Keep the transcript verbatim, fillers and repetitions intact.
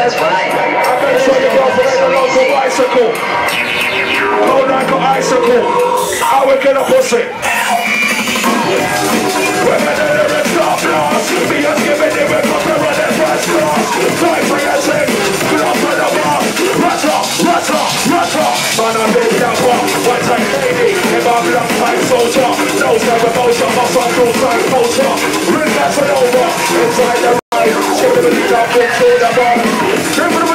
That's right. I'm going to show you go for the local bicycle. Go like an icicle. How we get a pussy? We're gonna do the stop loss. We just give it the whip up and run it first class. Fight for your thing. Get up on the bar. Rutter, rutter, rutter. Man, I'm big that bar. One time lady. In my black time soldier. No time emotion. My son no time culture. Ring that's an over. Inside the ride. Show them the lead up. Go to the bar.